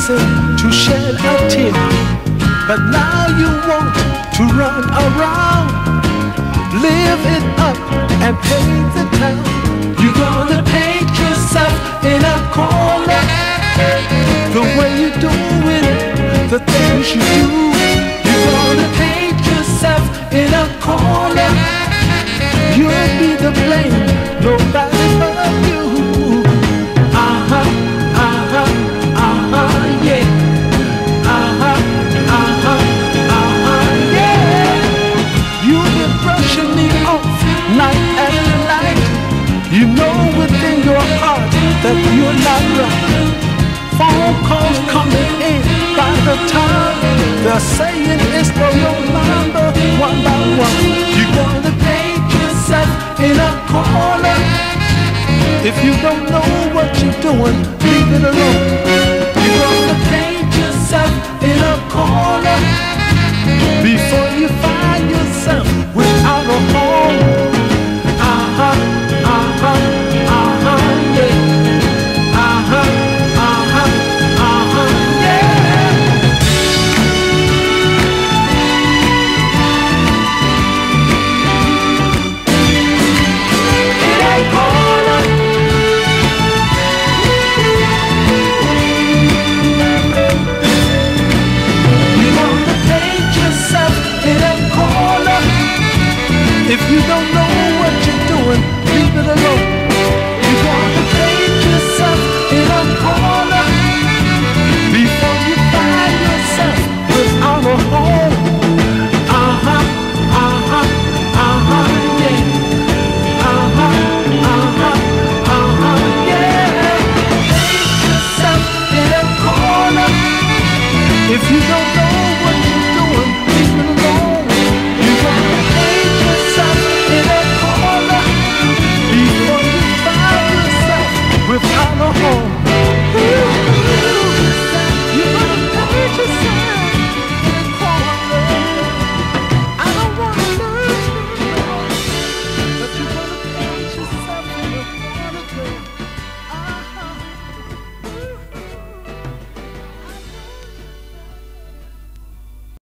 reason to shed a tear, but now you want to run around, live it up and paint the town. You're gonna paint yourself in a corner, the way you do it, the things you do. You're gonna paint yourself in a corner, you'll be the blame, nobody but you. Yeah. Yeah. You've been brushing me off night after night. You know within your heart that you're not right. Phone calls coming in by the time they're saying it's for your number one by one. You're gonna paint yourself in a corner. If you don't know what you're doing, leave it alone. You're gonna paint yourself in a corner before you find yourself without a home. If you don't know